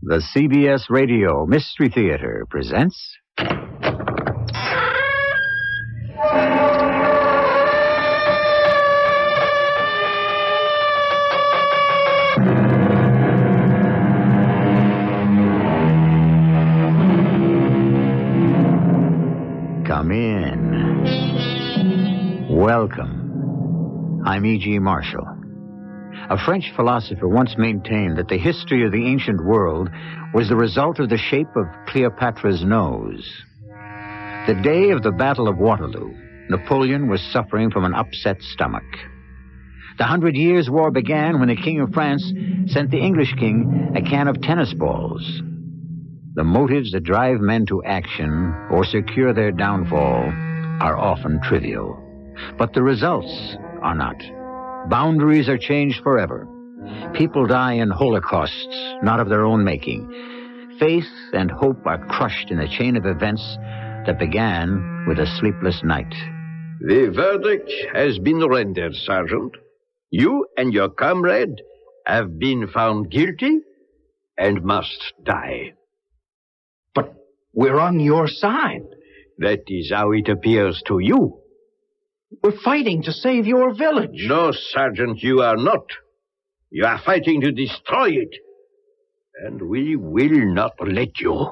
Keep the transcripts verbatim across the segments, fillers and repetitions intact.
The C B S Radio Mystery Theater presents... Come in. Welcome. I'm E G. Marshall. A French philosopher once maintained that the history of the ancient world was the result of the shape of Cleopatra's nose. The day of the Battle of Waterloo, Napoleon was suffering from an upset stomach. The Hundred Years' War began when the King of France sent the English king a can of tennis balls. The motives that drive men to action or secure their downfall are often trivial, but the results are not. Boundaries are changed forever. People die in holocausts, not of their own making. Faith and hope are crushed in a chain of events that began with a sleepless night. The verdict has been rendered, Sergeant. You and your comrade have been found guilty and must die. But we're on your side. That is how it appears to you. We're fighting to save your village. No, Sergeant, you are not. You are fighting to destroy it. And we will not let you.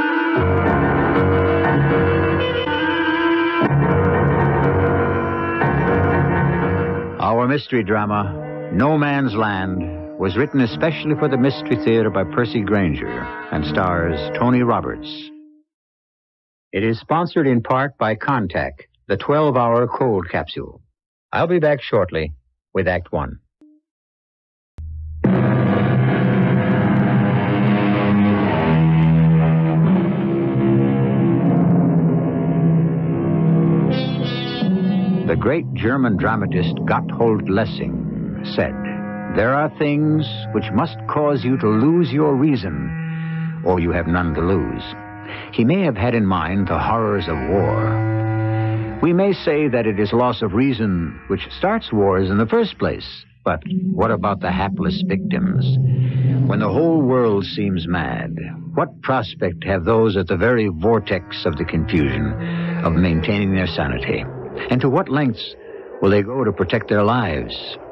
Our mystery drama, No Man's Land, was written especially for the Mystery Theater by Percy Granger and stars Tony Roberts. It is sponsored in part by Contact, the twelve-hour cold capsule. I'll be back shortly with Act One. The great German dramatist Gotthold Lessing said, "There are things which must cause you to lose your reason, or you have none to lose." He may have had in mind the horrors of war. We may say that it is loss of reason which starts wars in the first place. But what about the hapless victims? When the whole world seems mad, what prospect have those at the very vortex of the confusion of maintaining their sanity? And to what lengths will they go to protect their lives?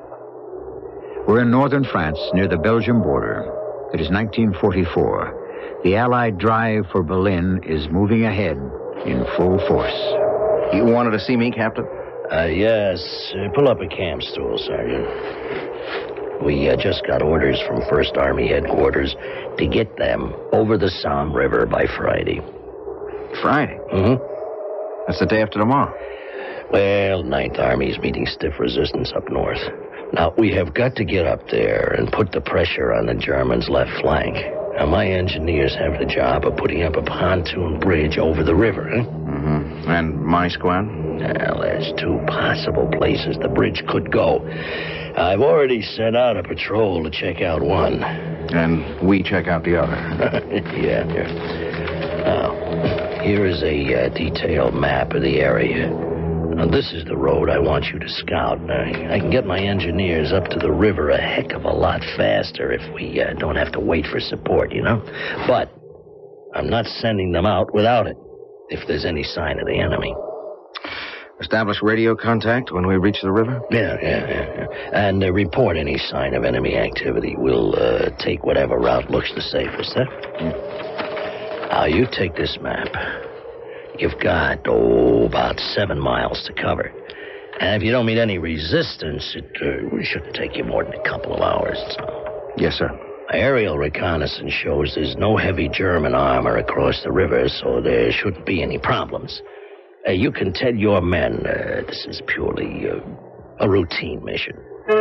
We're in northern France, near the Belgian border. It is nineteen forty-four. The Allied drive for Berlin is moving ahead in full force. You wanted to see me, Captain? Uh, yes. Uh, pull up a camp stool, Sergeant. We uh, just got orders from First Army headquarters to get them over the Somme River by Friday. Friday? Mm-hmm. That's the day after tomorrow. Well, Ninth Army's meeting stiff resistance up north. Now, we have got to get up there and put the pressure on the Germans' left flank. Now, my engineers have the job of putting up a pontoon bridge over the river, huh? Mm-hmm. And my squad? Well, there's two possible places the bridge could go. I've already sent out a patrol to check out one. And we check out the other. Yeah, yeah. Now, here is a uh, detailed map of the area. Now, this is the road I want you to scout. I, I can get my engineers up to the river a heck of a lot faster if we uh, don't have to wait for support, you know? But I'm not sending them out without it, if there's any sign of the enemy. Establish radio contact when we reach the river? Yeah, yeah, yeah. yeah. And uh, report any sign of enemy activity. We'll uh, take whatever route looks the safest, huh? Yeah. Now, you take this map. You've got, oh, about seven miles to cover. And if you don't meet any resistance, it uh, shouldn't take you more than a couple of hours. So. Yes, sir. Aerial reconnaissance shows there's no heavy German armor across the river, so there shouldn't be any problems. Uh, you can tell your men uh, this is purely uh, a routine mission.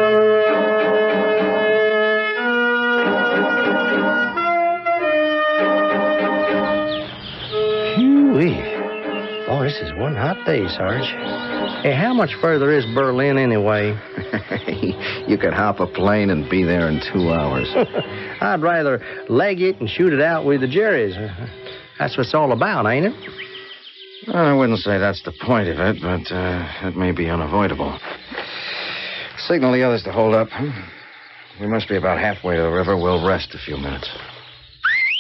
Phew-wee. Oh, this is one hot day, Sarge. Hey, how much further is Berlin anyway? You could hop a plane and be there in two hours. I'd rather leg it and shoot it out with the Jerry's. That's what it's all about, ain't it? I wouldn't say that's the point of it, but uh, it may be unavoidable. Signal the others to hold up. We must be about halfway to the river. We'll rest a few minutes.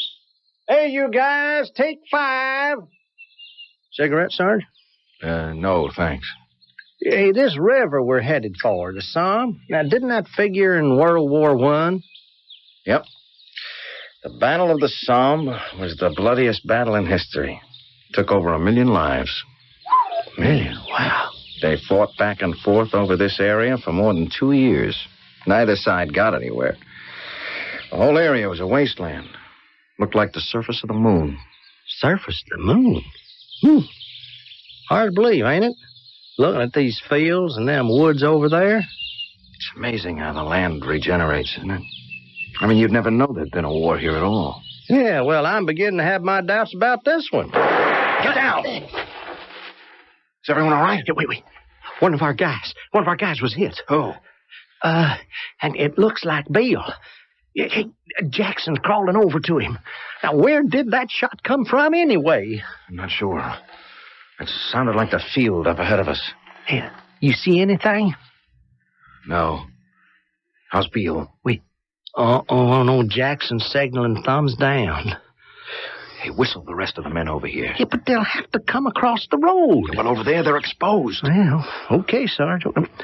Okay, you guys, take five. Cigarette, Sarge? Uh, no, thanks. Hey, this river we're headed for, the Somme. Now, didn't that figure in World War One? Yep. The Battle of the Somme was the bloodiest battle in history. Took over a million lives. Million? Wow. They fought back and forth over this area for more than two years. Neither side got anywhere. The whole area was a wasteland. Looked like the surface of the moon. Surface of the moon? Hmm. Hard to believe, ain't it? Looking at these fields and them woods over there. It's amazing how the land regenerates, isn't it? I mean, you'd never know there'd been a war here at all. Yeah, well, I'm beginning to have my doubts about this one. Get down! Is everyone all right? Hey, wait, wait. One of our guys. One of our guys was hit. Who? Uh, and it looks like Bill. Hey, Jackson's crawling over to him. Now, where did that shot come from anyway? I'm not sure. It sounded like the field up ahead of us. Hey, you see anything? No. How's Beale? Wait. Oh, oh, no, Jackson's signaling thumbs down. Hey, whistle the rest of the men over here. Yeah, but they'll have to come across the road. Well, over there, they're exposed. Well, okay, Sarge.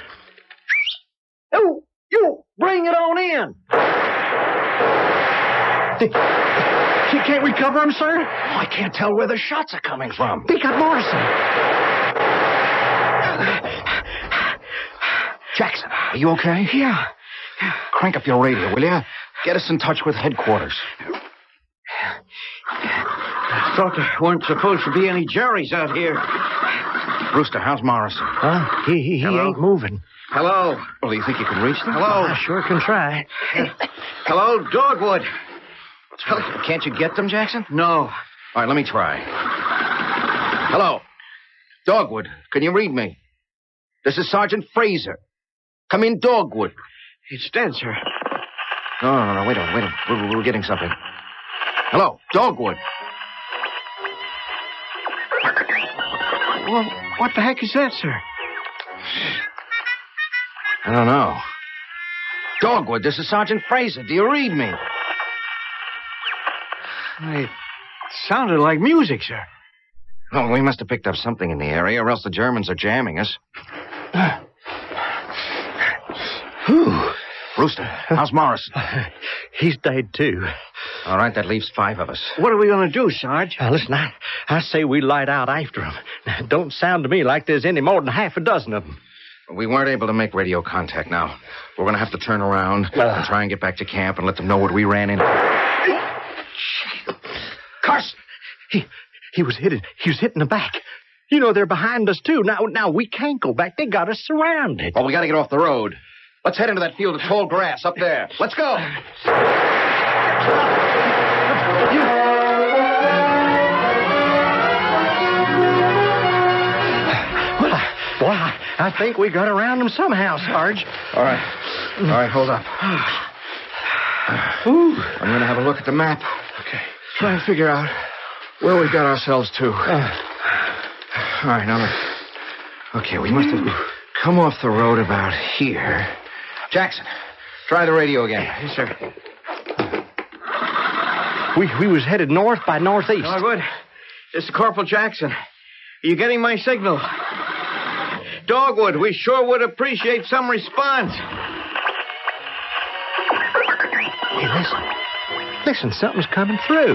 Oh, you, bring it on in. Can't we cover him, sir? Oh, I can't tell where the shots are coming from. They got Morrison. Jackson, are you okay? Yeah. Crank up your radio, will you? Get us in touch with headquarters. I thought there weren't supposed to be any Jerrys out here. Brewster, how's Morrison? Huh? He, he, he ain't moving. Hello. Well, do you think you can reach them? Hello. I sure can try. Hello, Dogwood. Can't you get them, Jackson? No. All right, let me try. Hello. Dogwood, can you read me? This is Sergeant Fraser. Come in, Dogwood. It's dead, sir. No, no, no, wait a minute, wait a minute. We're, we're getting something. Hello, Dogwood. Well, what the heck is that, sir? I don't know. Dogwood, this is Sergeant Fraser. Do you read me? It sounded like music, sir. Oh, we must have picked up something in the area, or else the Germans are jamming us. Whew. Brewster, how's Morrison? He's dead, too. All right, that leaves five of us. What are we going to do, Sarge? Now, listen, I, I say we light out after him. Now, don't sound to me like there's any more than half a dozen of them. We weren't able to make radio contact now. We're going to have to turn around uh, and try and get back to camp and let them know what we ran into. Carson! He, he was hit. He was hit in the back. You know, they're behind us, too. Now, now we can't go back. They got us surrounded. Well, we got to get off the road. Let's head into that field of tall grass up there. Let's go. Well, I, well, I, I think we got around them somehow, Sarge. All right. All right, hold up. Ooh. I'm going to have a look at the map. Okay. Try and figure out where we got ourselves to. Uh. All right, now look. Okay, we must have come off the road about here. Jackson, try the radio again. Yes, sir. We we was headed north by northeast. Dogwood, this is Corporal Jackson. Are you getting my signal? Dogwood, we sure would appreciate some response. Hey, listen. Listen, something's coming through.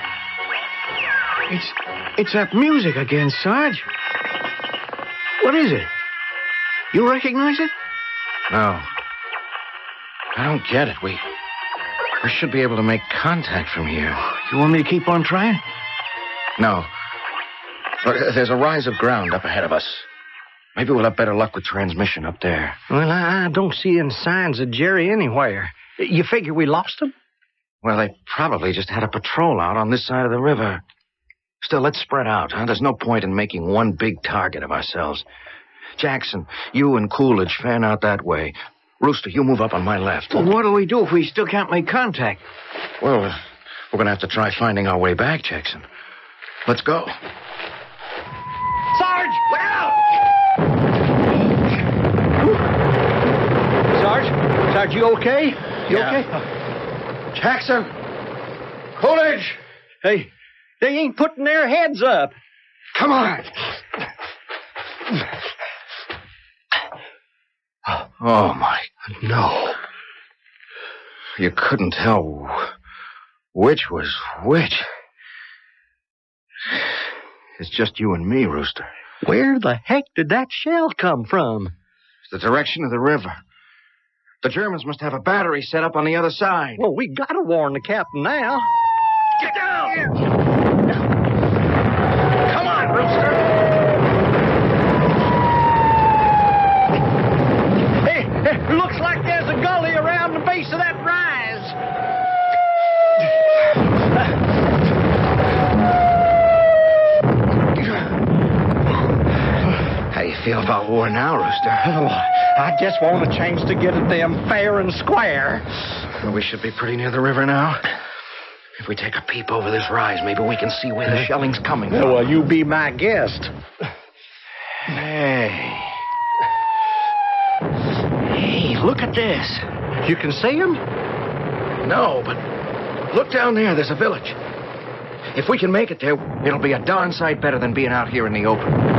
It's it's that music again, Sarge. What is it? You recognize it? No. I don't get it. We we should be able to make contact from here. You want me to keep on trying? No. Look, there's a rise of ground up ahead of us. Maybe we'll have better luck with transmission up there. Well, I, I don't see any signs of Jerry anywhere. You figure we lost him? Well, they probably just had a patrol out on this side of the river. Still, let's spread out, huh? There's no point in making one big target of ourselves. Jackson, you and Coolidge fan out that way. Rooster, you move up on my left. Well, what do we do if we still can't make contact? Well, we're going to have to try finding our way back, Jackson. Let's go. Sarge, look out! Sarge? Sarge, you okay? You Yeah. okay? Jackson! Coolidge! Hey, They ain't putting their heads up. Come on. Oh, my. No. You couldn't tell which was which. It's just you and me, Rooster. Where the heck did that shell come from? It's the direction of the river. The Germans must have a battery set up on the other side. Well, we gotta warn the captain now. Get down! Come on, Rooster! Hey, it looks like there's a gully around the base of that rise. How you feel about war now, Rooster? Oh, I just want a chance to get at them fair and square. Well, we should be pretty near the river now. If we take a peep over this rise, maybe we can see where the shelling's coming from. Well, you be my guest. Hey. Hey, look at this. You can see him? No, but look down there. There's a village. If we can make it there, it'll be a darn sight better than being out here in the open.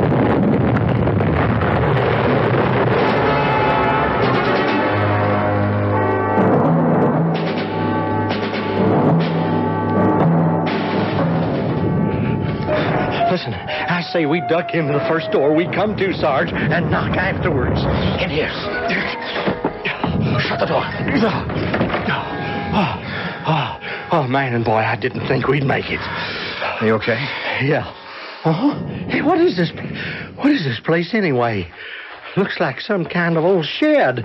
Listen, I say we duck into the first door we come to, Sarge, and knock afterwards. In here. Shut the door. Oh, oh, oh, man and boy, I didn't think we'd make it. Are you okay? Yeah. Uh-huh. Hey, what is this? What is this place anyway? Looks like some kind of old shed.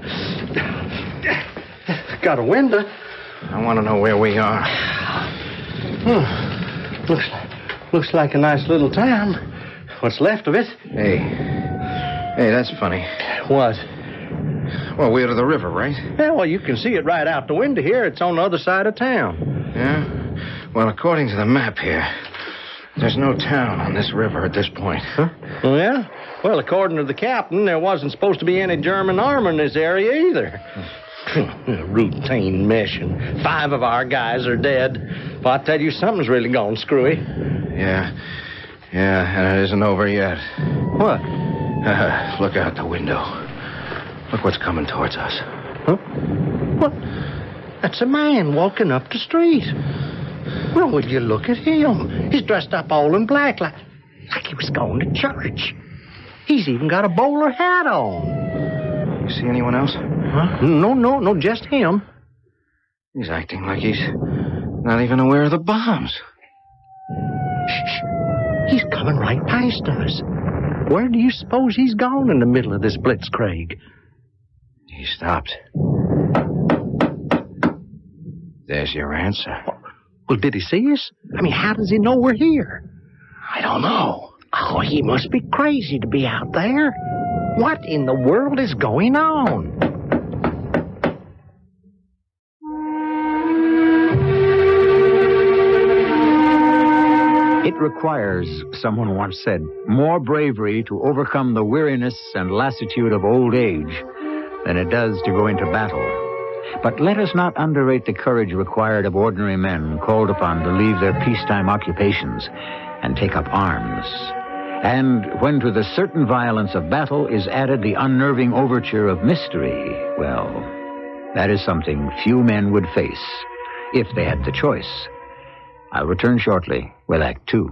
Got a window. I want to know where we are. Hmm. Looks like... Looks like a nice little town. What's left of it? Hey. Hey, that's funny. What? Well, we're to the river, right? Yeah, well, you can see it right out the window here. It's on the other side of town. Yeah? Well, according to the map here, there's no town on this river at this point. Huh? Oh, yeah? Well, according to the captain, there wasn't supposed to be any German armor in this area either. Routine mission. Five of our guys are dead. Well, I tell you, something's really gone screwy. Yeah. Yeah, and it isn't over yet. What? Uh, look out the window. Look what's coming towards us. Huh? What? That's a man walking up the street. Well, will you look at him? He's dressed up all in black, like, like he was going to church. He's even got a bowler hat on. You see anyone else? Huh? No, no, no, just him. He's acting like he's not even aware of the bombs. Shh. He's coming right past us. Where do you suppose he's gone in the middle of this blitzkrieg? He stopped. There's your answer. Well, did he see us? I mean, how does he know we're here? I don't know. Oh, he must be crazy to be out there. What in the world is going on? It requires, someone once said, more bravery to overcome the weariness and lassitude of old age than it does to go into battle. But let us not underrate the courage required of ordinary men called upon to leave their peacetime occupations and take up arms. And when to the certain violence of battle is added the unnerving overture of mystery, well, that is something few men would face if they had the choice. I'll return shortly with Act Two.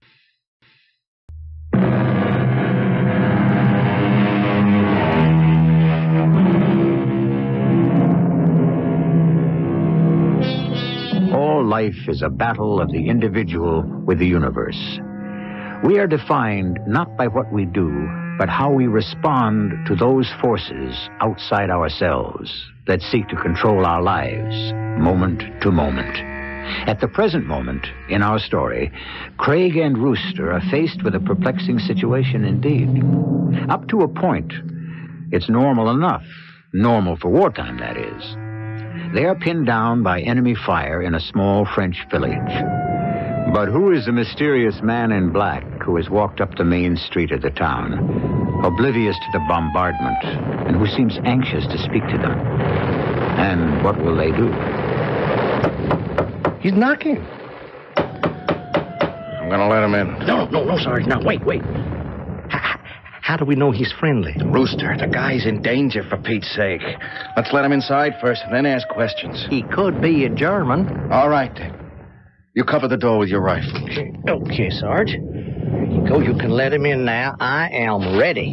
All life is a battle of the individual with the universe. We are defined not by what we do, but how we respond to those forces outside ourselves that seek to control our lives, moment to moment. At the present moment, in our story, Craig and Rooster are faced with a perplexing situation indeed. Up to a point, it's normal enough. Normal for wartime, that is. They are pinned down by enemy fire in a small French village. But who is the mysterious man in black who has walked up the main street of the town, oblivious to the bombardment, and who seems anxious to speak to them? And what will they do? He's knocking. I'm going to let him in. No, no, no, Sergeant. Now, wait, wait. How, how do we know he's friendly? Rooster, the guy's in danger, for Pete's sake. Let's let him inside first, and then ask questions. He could be a German. All right, then. You cover the door with your rifle. Okay, Sarge. Here you go. You can let him in now. I am ready.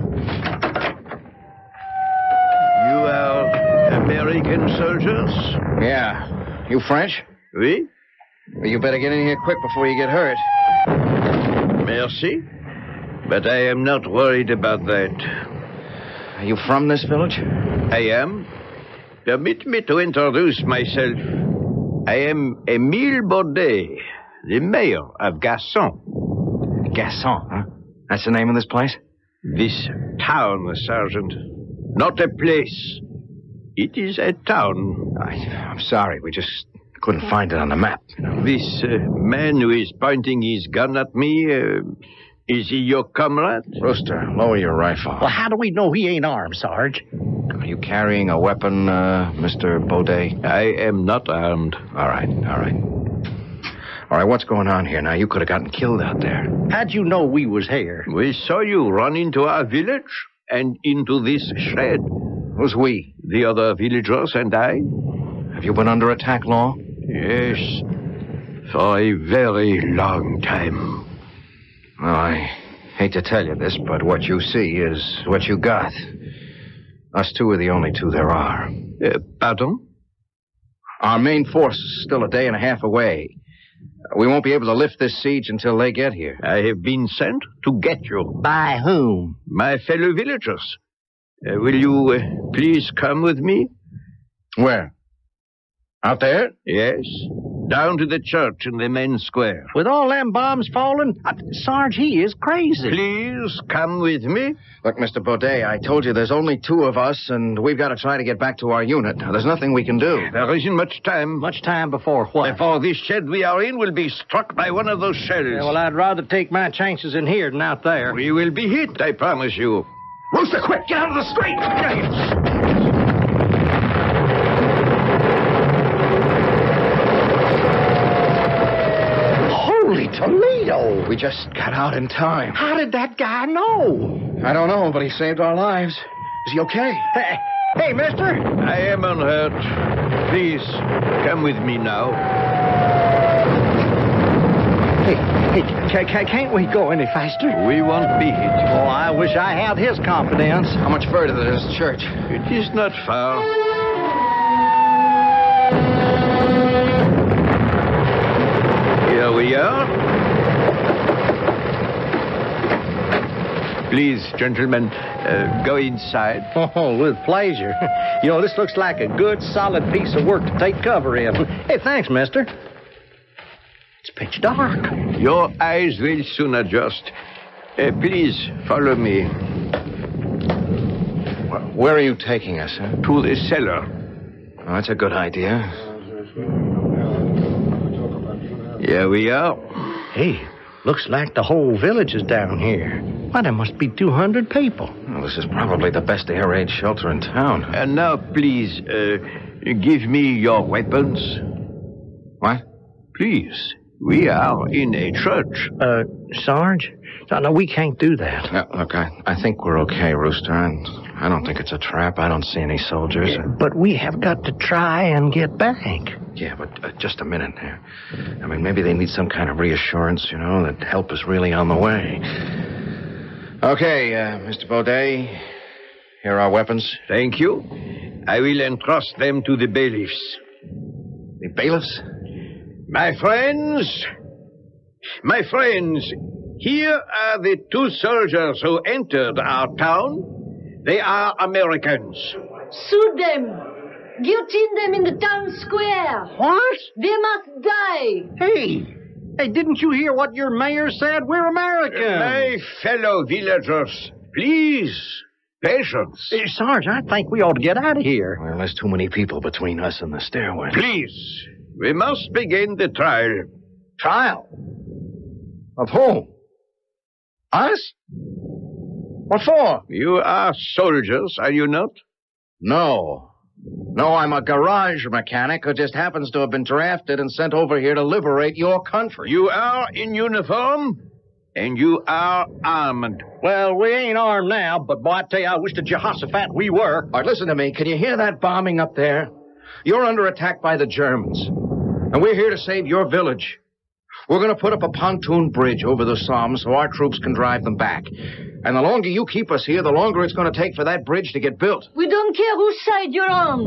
You are American soldiers? Yeah. You French? Oui. Well, you better get in here quick before you get hurt. Merci. But I am not worried about that. Are you from this village? I am. Permit me to introduce myself. I am Émile Baudet, the mayor of Gasson. Gasson, huh? That's the name of this place? This town, Sergeant. Not a place. It is a town. I, I'm sorry, we just couldn't find it on the map. You know. This uh, man who is pointing his gun at me, uh, is he your comrade? Rooster, lower your rifle. Well, how do we know he ain't armed, Sarge? Are you carrying a weapon, uh, Mister Baudet? I am not armed. All right, all right. All right, what's going on here now? You could have gotten killed out there. How'd you know we was here? We saw you run into our village and into this shed. Who's we? The other villagers and I. Have you been under attack long? Yes, for a very long time. Well, I hate to tell you this, but what you see is what you got. Us two are the only two there are. Uh, pardon? Our main force is still a day and a half away. We won't be able to lift this siege until they get here. I have been sent to get you. By whom? My fellow villagers. Uh, will you uh, please come with me? Where? Out there? Yes. Down to the church in the main square. With all them bombs falling? Uh, Sarge, he is crazy. Please come with me. Look, Mister Baudet, I told you there's only two of us, and we've got to try to get back to our unit. Now, there's nothing we can do. There isn't much time. Much time before what? Before this shed we are in will be struck by one of those shells. Yeah, well, I'd rather take my chances in here than out there. We will be hit, I promise you. Rooster, quick! Get out of the street! Holy Toledo! We just got out in time. How did that guy know? I don't know, but he saved our lives. Is he okay? Hey, hey, mister! I am unhurt. Please, come with me now. Hey, hey, ca- ca- can't we go any faster? We won't be hit. Oh, I wish I had his confidence. How much further is the church? It is not far. Here we are. Please, gentlemen, uh, go inside. Oh, with pleasure. You know, this looks like a good, solid piece of work to take cover in. Hey, thanks, mister. It's pitch dark. Your eyes will soon adjust. Uh, please, follow me. Where are you taking us, huh? To the cellar. Oh, that's a good idea. Here we are. Hey, looks like the whole village is down here. Why, there must be two hundred people. Well, this is probably the best air raid shelter in town. And now, please, uh, give me your weapons. What? Please. We are in a church. Uh, Sarge? No, no, we can't do that. No, look, I, I think we're okay, Rooster. I, I don't think it's a trap. I don't see any soldiers. Yeah, but we have got to try and get back. Yeah, but uh, just a minute here. I mean, maybe they need some kind of reassurance, you know, that help is really on the way. Okay, uh, Mister Baudet, here are our weapons. Thank you. I will entrust them to the bailiffs. The bailiffs? My friends, my friends, here are the two soldiers who entered our town. They are Americans. Shoot them! Guillotine them in the town square! What? They must die! Hey! Hey, didn't you hear what your mayor said? We're Americans! My fellow villagers, please, patience. Hey, Sarge, I think we ought to get out of here. Well, there's too many people between us and the stairway. Please, we must begin the trial. Trial? Of whom? Us? What for? You are soldiers, are you not? No. No, I'm a garage mechanic who just happens to have been drafted and sent over here to liberate your country. You are in uniform, and you are armed. Well, we ain't armed now, but boy, I tell you, I wish to Jehoshaphat we were. All right, listen to me. Can you hear that bombing up there? You're under attack by the Germans, and we're here to save your village. We're going to put up a pontoon bridge over the Somme so our troops can drive them back. And the longer you keep us here, the longer it's going to take for that bridge to get built. We don't care whose side you're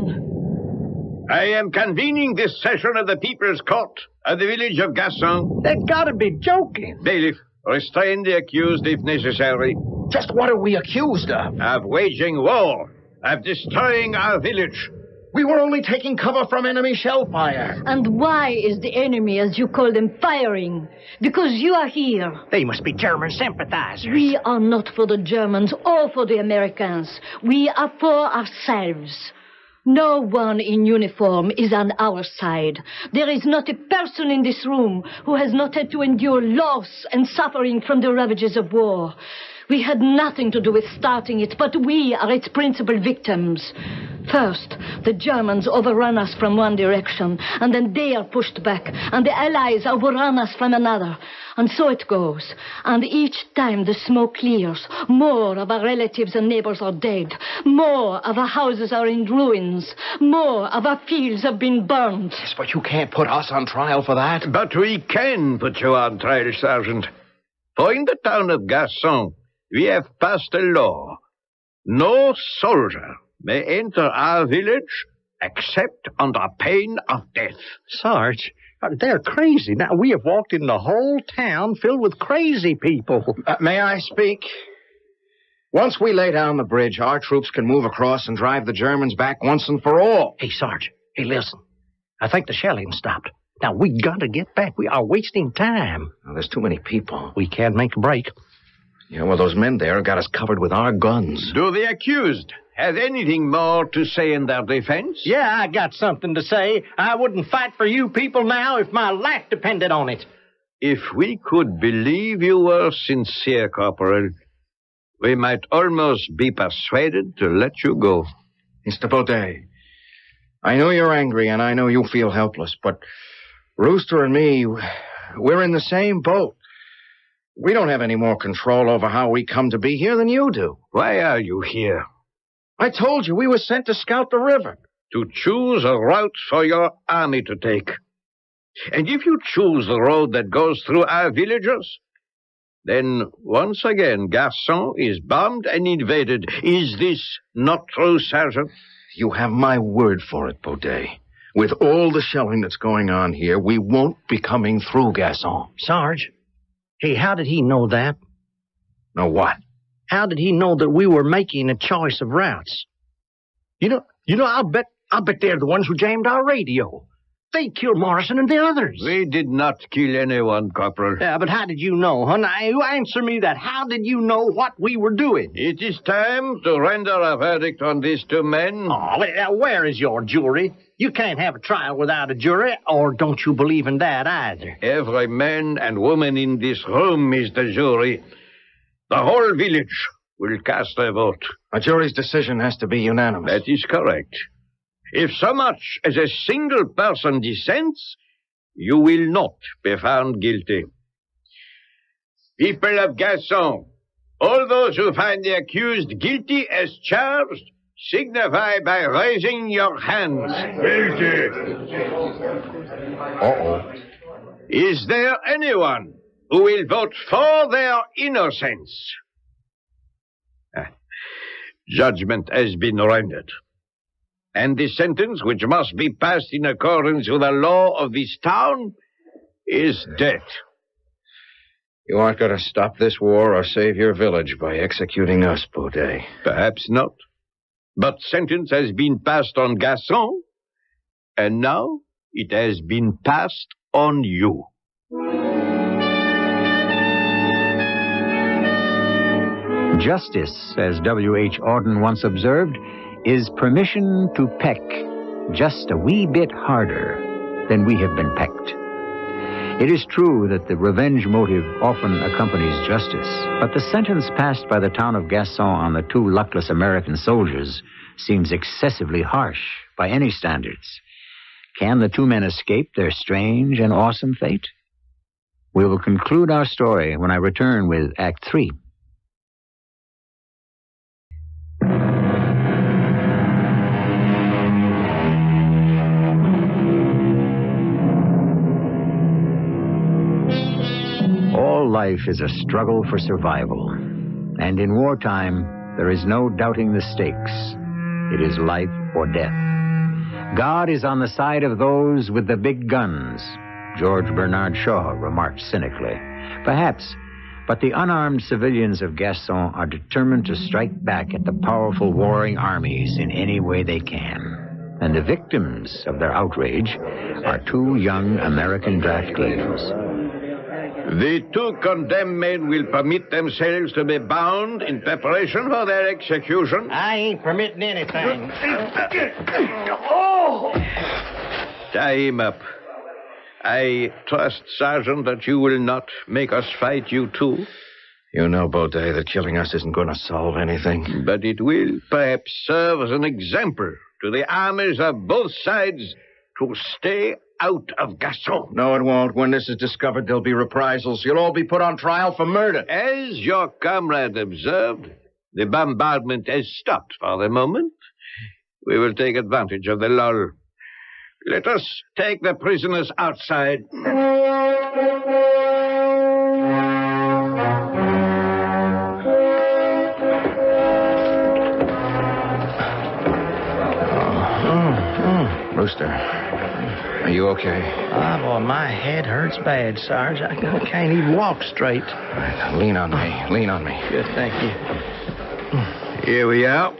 on. I am convening this session of the People's Court of the village of Gasson. They gotta be joking. Bailiff, restrain the accused if necessary. Just what are we accused of? Of waging war, of destroying our village. We were only taking cover from enemy shell fire. And why is the enemy, as you call them, firing? Because you are here. They must be German sympathizers. We are not for the Germans or for the Americans. We are for ourselves. No one in uniform is on our side. There is not a person in this room who has not had to endure loss and suffering from the ravages of war. We had nothing to do with starting it, but we are its principal victims. First, the Germans overrun us from one direction, and then they are pushed back, and the Allies overrun us from another. And so it goes. And each time the smoke clears, more of our relatives and neighbors are dead. More of our houses are in ruins. More of our fields have been burned. Yes, but you can't put us on trial for that. But we can put you on trial, Sergeant. For in the town of Gasson, we have passed a law. No soldier may enter our village except under pain of death. Sarge, they're crazy. Now, we have walked in the whole town filled with crazy people. Uh, may I speak? Once we lay down the bridge, our troops can move across and drive the Germans back once and for all. Hey, Sarge, hey, listen. I think the shelling stopped. Now, we gotta get back. We are wasting time. Now, there's too many people. We can't make a break. Yeah, well, those men there got us covered with our guns. Do the accused have anything more to say in their defense? Yeah, I got something to say. I wouldn't fight for you people now if my life depended on it. If we could believe you were sincere, Corporal, we might almost be persuaded to let you go. Mister Baudet, I know you're angry and I know you feel helpless, but Rooster and me, we're in the same boat. We don't have any more control over how we come to be here than you do. Why are you here? I told you we were sent to scout the river. To choose a route for your army to take. And if you choose the road that goes through our villages, then once again Gasson is bombed and invaded. Is this not true, Sergeant? You have my word for it, Baudet. With all the shelling that's going on here, we won't be coming through Gasson. Sarge, hey, how did he know that? Know what? How did he know that we were making a choice of routes? You know, you know, I'll bet, I'll bet they're the ones who jammed our radio. They killed Morrison and the others. We did not kill anyone, Corporal. Yeah, but how did you know, huh? Now, you answer me that. How did you know what we were doing? It is time to render a verdict on these two men. Oh, well, where is your jury? You can't have a trial without a jury, or don't you believe in that either? Every man and woman in this room is the jury. The whole village will cast a vote. A jury's decision has to be unanimous. That is correct. If so much as a single person dissents, you will not be found guilty. People of Gasson, all those who find the accused guilty as charged, signify by raising your hands. Guilty. Uh-oh. Is there anyone who will vote for their innocence? Judgment has been rendered. And the sentence, which must be passed in accordance with the law of this town, is death. You aren't going to stop this war or save your village by executing us, Baudet. Perhaps not. But sentence has been passed on Gasson, and now it has been passed on you. Justice, as W H Auden once observed, is permission to peck just a wee bit harder than we have been pecked. It is true that the revenge motive often accompanies justice, but the sentence passed by the town of Gasson on the two luckless American soldiers seems excessively harsh. by any standards. Can the two men escape their strange and awesome fate? We will conclude our story when I return with Act Three. All life is a struggle for survival. And in wartime, there is no doubting the stakes. It is life or death. God is on the side of those with the big guns, George Bernard Shaw remarked cynically. Perhaps, but the unarmed civilians of Gaston are determined to strike back at the powerful warring armies in any way they can. And the victims of their outrage are two young American draftees. The two condemned men will permit themselves to be bound in preparation for their execution. I ain't permitting anything. Tie him up. I trust, Sergeant, that you will not make us fight you too. You know, Baudet, that killing us isn't going to solve anything. But it will perhaps serve as an example to the armies of both sides to stay out of Gaston. No, it won't. When this is discovered, there'll be reprisals. You'll all be put on trial for murder. As your comrade observed, the bombardment has stopped for the moment. We will take advantage of the lull. Let us take the prisoners outside. Rooster, are you okay? Ah, boy, my head hurts bad, Sarge. I can't even walk straight. All right, now lean on me. Lean on me. Good, thank you. Here we are.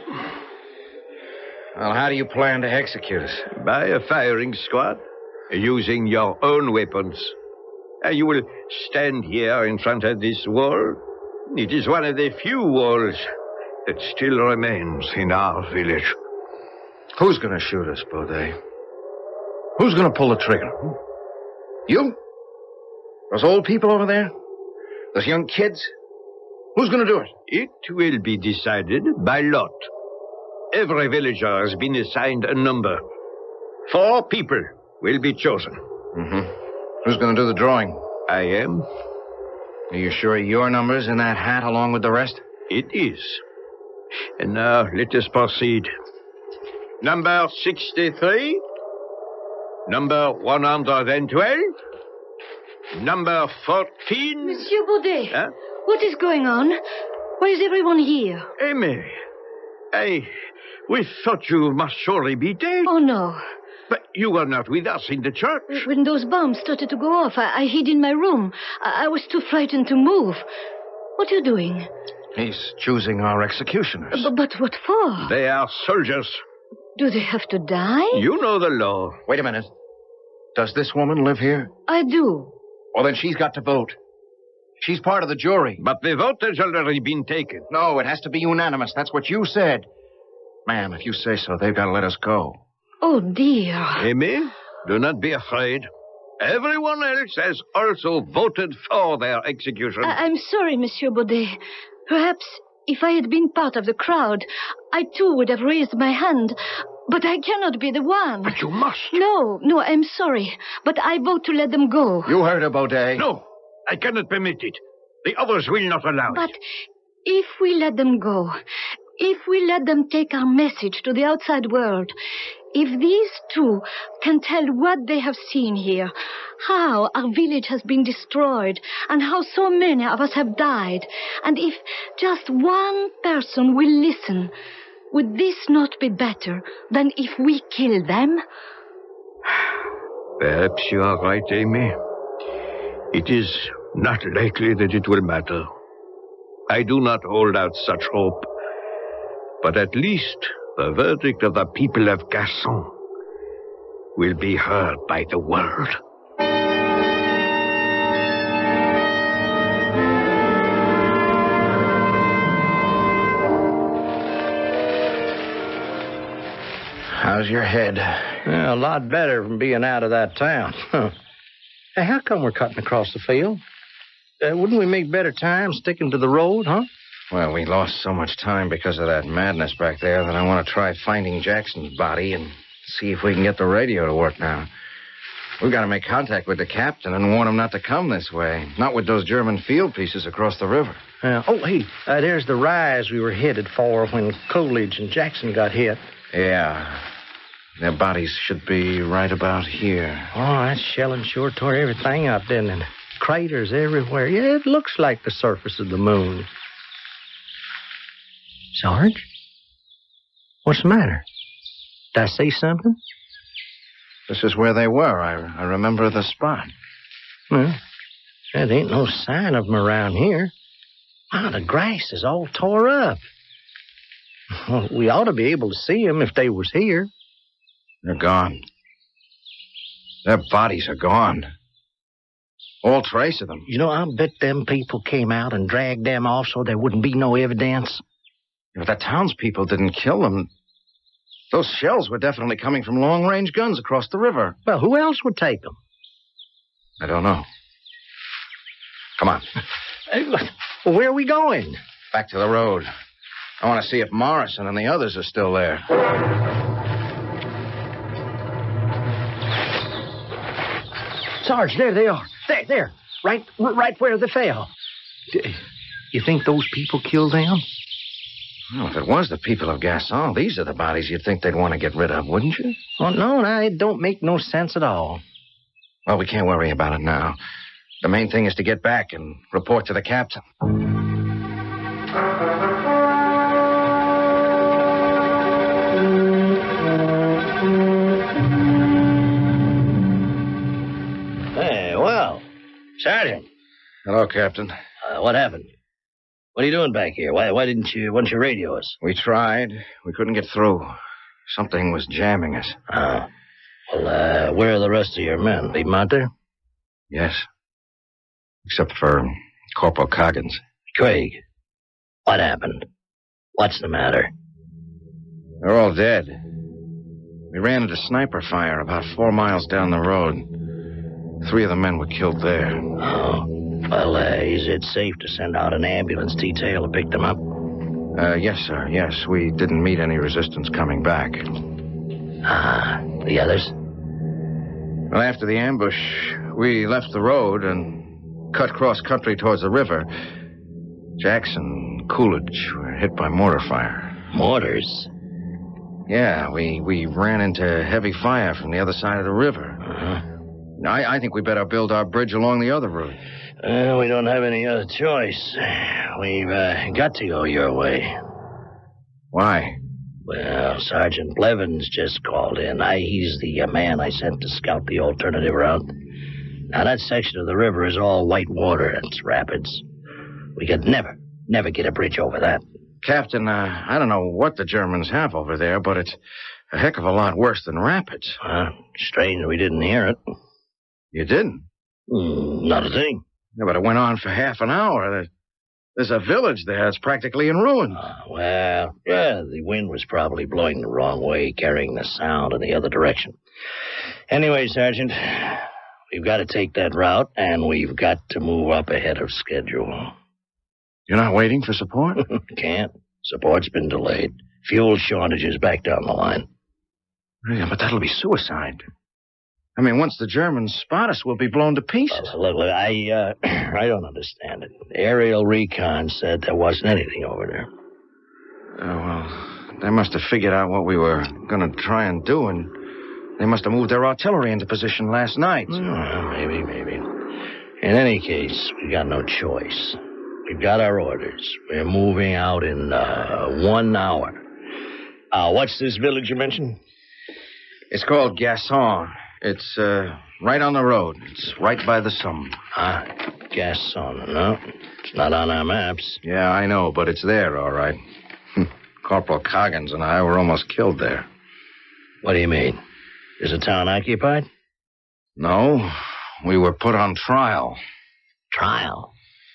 Well, how do you plan to execute us? By a firing squad, using your own weapons. Uh, you will stand here in front of this wall. It is one of the few walls that still remains in our village. Who's going to shoot us, Baudet? Who's going to pull the trigger? You? Those old people over there? Those young kids? Who's going to do it? It will be decided by lot. Every villager has been assigned a number. Four people will be chosen. Mm-hmm. Who's going to do the drawing? I am. Are you sure your number's in that hat along with the rest? It is. And now let us proceed. Number sixty-three. Number one hundred twelve. Number fourteen. Monsieur Baudet, Huh? what is going on? Why is everyone here? Aimee, I... We thought you must surely be dead. Oh, no. But you were not with us in the church. When those bombs started to go off, I, I hid in my room. I, I was too frightened to move. What are you doing? He's choosing our executioners. B- but what for? They are soldiers. Do they have to die? You know the law. Wait a minute. Does this woman live here? I do. Well, then she's got to vote. She's part of the jury. But the vote has already been taken. No, it has to be unanimous. That's what you said. Ma'am, if you say so, they've got to let us go. Oh, dear. Aimee, do not be afraid. Everyone else has also voted for their execution. I- I'm sorry, Monsieur Baudet. Perhaps if I had been part of the crowd, I too would have raised my hand. But I cannot be the one. But you must. No, no, I'm sorry. But I vote to let them go. You heard her, Baudet. No, I cannot permit it. The others will not allow But it. if we let them go, if we let them take our message to the outside world, if these two can tell what they have seen here, how our village has been destroyed, and how so many of us have died, and if just one person will listen, would this not be better than if we kill them? Perhaps you are right, Aimee. It is not likely that it will matter. I do not hold out such hope. But at least the verdict of the people of Gaston will be heard by the world. How's your head? Yeah, a lot better from being out of that town. Hey, how come we're cutting across the field? Uh, wouldn't we make better time sticking to the road, huh? Well, we lost so much time because of that madness back there that I want to try finding Jackson's body and See if we can get the radio to work now. We've got to make contact with the captain and warn him not to come this way. Not with those German field pieces across the river. Uh, oh, hey, uh, there's the rise we were headed for when Coolidge and Jackson got hit. Yeah. Their bodies should be right about here. Oh, that shelling sure tore everything up, didn't it? Craters everywhere. Yeah, it looks like the surface of the moon. Sarge? What's the matter? Did I say something? This is where they were. I, I remember the spot. Well, there ain't no sign of them around here. Wow, the grass is all tore up. Well, we ought to be able to see them if they was here. They're gone. Their bodies are gone. All trace of them. You know, I'll bet them people came out and dragged them off so there wouldn't be no evidence. If the townspeople didn't kill them, those shells were definitely coming from long-range guns across the river. Well, who else would take them? I don't know. Come on. Hey, look, well, where are we going? Back to the road. I want to see if Morrison and the others are still there. Sarge, there they are. There, there. Right, right where they fell. You think those people killed them? Well, if it was the people of Gasson, these are the bodies you'd think they'd want to get rid of, wouldn't you? Oh, no, no, it don't make no sense at all. Well, we can't worry about it now. The main thing is to get back and report to the captain. Hey, well, Sergeant. Hello, Captain. Uh, what happened? What are you doing back here? Why, why didn't you, why didn't you radio us? We tried. We couldn't get through. Something was jamming us. Oh. Well, uh, where are the rest of your men? Leave them out there? Yes. Except for Corporal Coggins. Craig, what happened? What's the matter? They're all dead. We ran into sniper fire about four miles down the road. Three of the men were killed there. Oh. Well, uh, is it safe to send out an ambulance detail to pick them up? Uh, yes, sir, yes. We didn't meet any resistance coming back. Ah, the others? Well, after the ambush, we left the road and cut cross-country towards the river. Jackson and Coolidge were hit by mortar fire. Mortars? Yeah, we, we ran into heavy fire from the other side of the river. Uh-huh. I, I think we better build our bridge along the other route. Well, we don't have any other choice. We've uh, got to go your way. Why? Well, Sergeant Blevins just called in. I, he's the uh, man I sent to scout the alternative route. Now, that section of the river is all white water. It's rapids. We could never, never get a bridge over that. Captain, uh, I don't know what the Germans have over there, but it's a heck of a lot worse than rapids. Uh, strange we didn't hear it. You didn't? Mm, not a thing. Yeah, but it went on for half an hour. There's a village there. It's practically in ruins. Uh, well, yeah, the wind was probably blowing the wrong way, carrying the sound in the other direction. Anyway, Sergeant, we've got to take that route, and we've got to move up ahead of schedule. You're not waiting for support? Can't. Support's been delayed. Fuel shortages back down the line. Yeah, but that'll be suicide. I mean, once the Germans spot us, we'll be blown to pieces. Uh, look, look, I, uh, I don't understand it. Aerial recon said there wasn't anything over there. Oh, well, they must have figured out what we were going to try and do, and they must have moved their artillery into position last night. Well, maybe, maybe. In any case, we got no choice. We've got our orders. We're moving out in uh, one hour. Uh, what's this village you mentioned? It's called Gasson. It's uh, right on the road. It's right by the Somme. Ah, Gasson. No, it's not on our maps. Yeah, I know, but it's there, all right. Corporal Coggins and I were almost killed there. What do you mean? Is the town occupied? No, we were put on trial. Trial?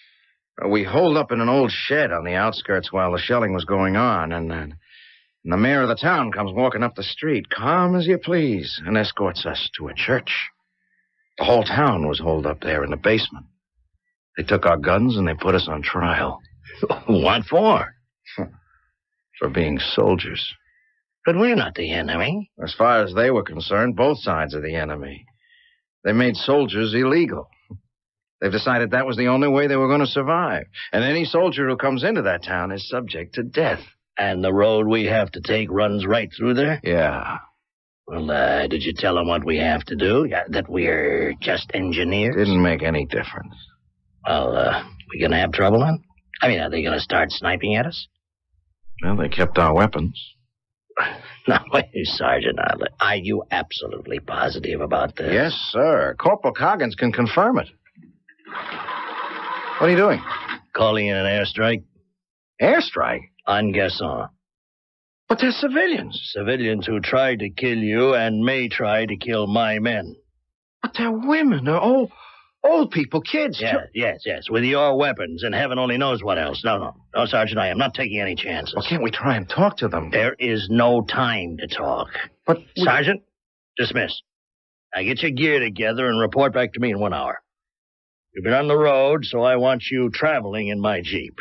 We holed up in an old shed on the outskirts while the shelling was going on, and, uh, and the mayor of the town comes walking up the street, calm as you please, and escorts us to a church. The whole town was holed up there in the basement. They took our guns and they put us on trial. What for? For being soldiers. But we're not the enemy. As far as they were concerned, both sides are the enemy. They made soldiers illegal. They've decided that was the only way they were going to survive. And any soldier who comes into that town is subject to death. And the road we have to take runs right through there? Yeah. Well, uh, did you tell them what we have to do? Yeah, that we're just engineers? Didn't make any difference. Well, uh, we gonna have trouble then? I mean, are they gonna start sniping at us? Well, they kept our weapons. Now, wait, Sergeant, are you absolutely positive about this? Yes, sir. Corporal Coggins can confirm it. What are you doing? Calling in an airstrike. Airstrike? On Gasson. But they're civilians. Civilians who tried to kill you and may try to kill my men. But they're women. They're old, old people, kids. Yes, Chil- yes, yes. With your weapons and heaven only knows what else. No, no. No, Sergeant, I am not taking any chances. Well, can't we try and talk to them? There is no time to talk. But we... Sergeant, dismiss. Now get your gear together and report back to me in one hour. You've been on the road, so I want you traveling in my Jeep.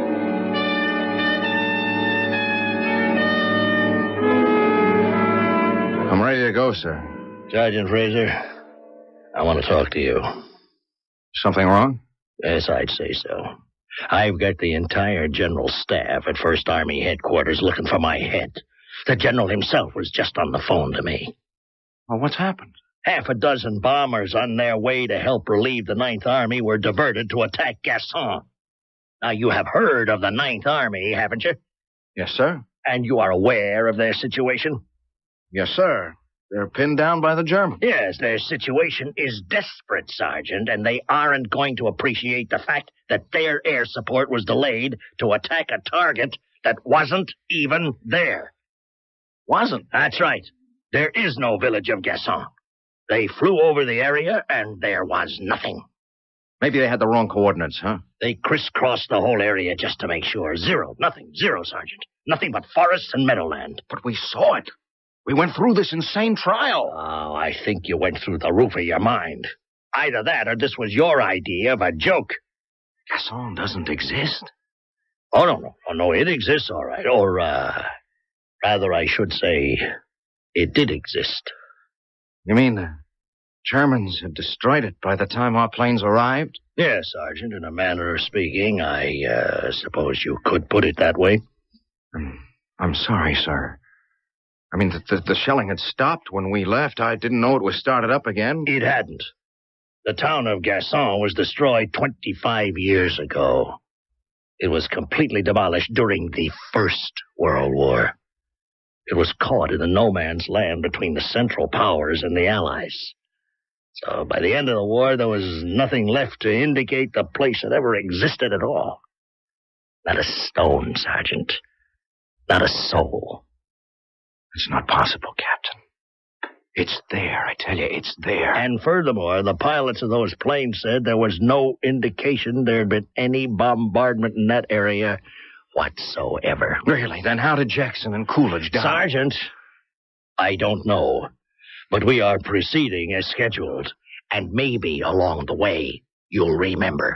I'm ready to go, sir. Sergeant Fraser, I want to talk to you. Something wrong? Yes, I'd say so. I've got the entire general staff at First Army headquarters looking for my head. The general himself was just on the phone to me. Well, what's happened? Half a dozen bombers on their way to help relieve the Ninth Army were diverted to attack Gasson. Now, you have heard of the Ninth Army, haven't you? Yes, sir. And you are aware of their situation? Yes, sir. They're pinned down by the Germans. Yes, their situation is desperate, Sergeant, and they aren't going to appreciate the fact that their air support was delayed to attack a target that wasn't even there. Wasn't? That's right. There is no village of Gasson. They flew over the area, and there was nothing. Maybe they had the wrong coordinates, huh? They crisscrossed the whole area just to make sure. Zero. Nothing. Zero, Sergeant. Nothing but forests and meadowland. But we saw it. We went through this insane trial. Oh, I think you went through the roof of your mind. Either that or this was your idea of a joke. Gasson doesn't exist. Oh, no, no. Oh, no, it exists, all right. Or, uh, rather, I should say, it did exist. You mean the Germans had destroyed it by the time our planes arrived? Yes, Sergeant, in a manner of speaking, I uh, suppose you could put it that way. I'm, I'm sorry, sir. I mean, the, the, the shelling had stopped when we left. I didn't know it was started up again. It hadn't. The town of Gasson was destroyed twenty-five years ago. It was completely demolished during the First World War. It was caught in the no man's land between the Central Powers and the Allies. So by the end of the war, there was nothing left to indicate the place had ever existed at all. Not a stone, Sergeant. Not a soul. It's not possible, Captain. It's there, I tell you, it's there. And furthermore, the pilots of those planes said there was no indication there had been any bombardment in that area whatsoever. Really? Then how did Jackson and Coolidge die? Sergeant, I don't know. But we are proceeding as scheduled. And maybe along the way, you'll remember.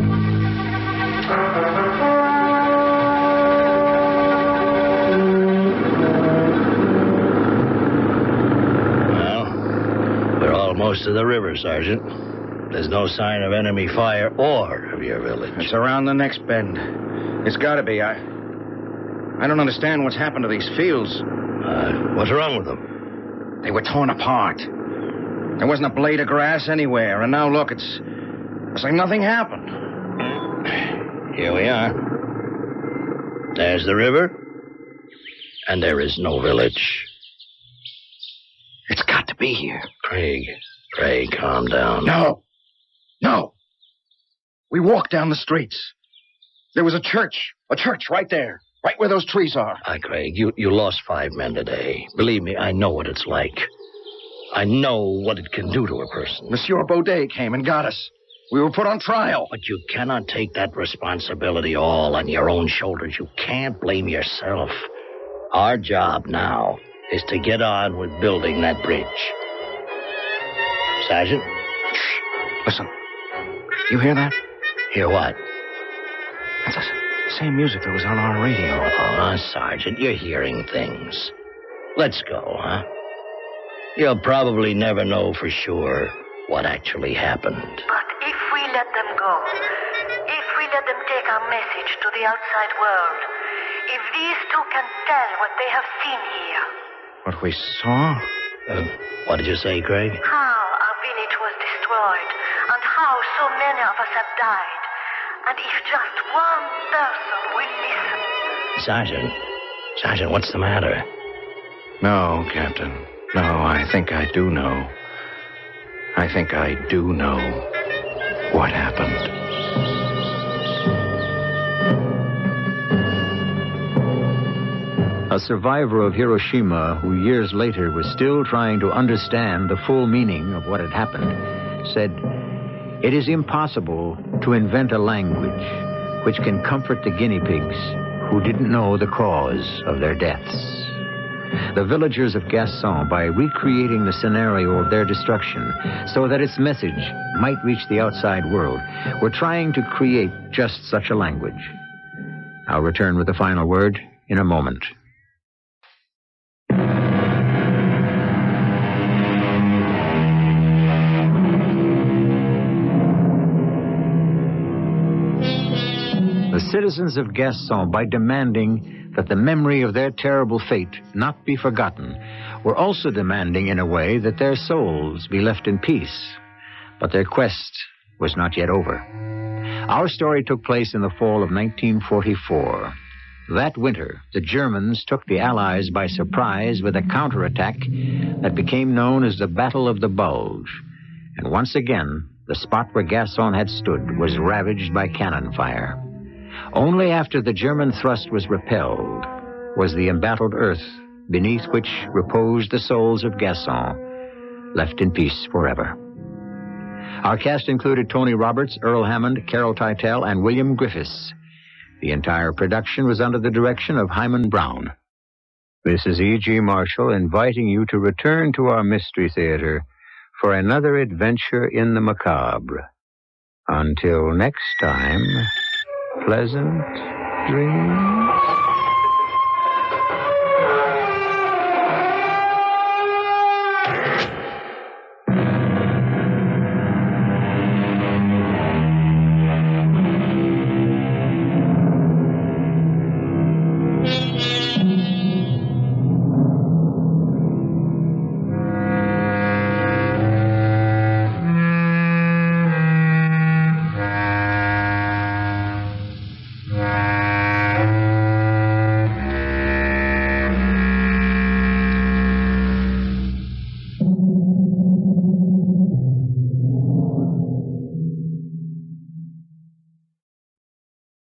Almost to the river, Sergeant. There's no sign of enemy fire or of your village. It's around the next bend. It's got to be. I I don't understand what's happened to these fields. Uh, what's wrong with them? They were torn apart. There wasn't a blade of grass anywhere, and now look, it's, it's like nothing happened. Here we are. There's the river, and there is no village. It's got to be here. Craig, Craig, calm down. No. No. We walked down the streets. There was a church. A church right there. Right where those trees are. Ah, Craig, you, you lost five men today. Believe me, I know what it's like. I know what it can do to a person. Monsieur Baudet came and got us. We were put on trial. But you cannot take that responsibility all on your own shoulders. You can't blame yourself. Our job now is to get on with building that bridge. Sergeant? Shh. Listen. You hear that? Hear what? That's the same music that was on our radio. Oh, Sergeant, you're hearing things. Let's go, huh? You'll probably never know for sure what actually happened. But if we let them go, if we let them take our message to the outside world, if these two can tell what they have seen here. What we saw? Uh, what did you say, Craig? How our village was destroyed, and how so many of us have died. And if just one person will listen. Sergeant. Sergeant, what's the matter? No, Captain. No, I think I do know. I think I do know what happened. A survivor of Hiroshima, who years later was still trying to understand the full meaning of what had happened, said, "It is impossible to invent a language which can comfort the guinea pigs who didn't know the cause of their deaths." The villagers of Gasson, by recreating the scenario of their destruction so that its message might reach the outside world, were trying to create just such a language. I'll return with the final word in a moment. The citizens of Gasson, by demanding that the memory of their terrible fate not be forgotten, were also demanding in a way that their souls be left in peace. But their quest was not yet over. Our story took place in the fall of nineteen forty-four. That winter, the Germans took the Allies by surprise with a counterattack that became known as the Battle of the Bulge. And once again, the spot where Gasson had stood was ravaged by cannon fire. Only after the German thrust was repelled was the embattled earth beneath which reposed the souls of Gasson left in peace forever. Our cast included Tony Roberts, Earl Hammond, Carol Teitel, and William Griffiths. The entire production was under the direction of Hyman Brown. This is E G. Marshall inviting you to return to our Mystery Theater for another adventure in the macabre. Until next time, pleasant dreams.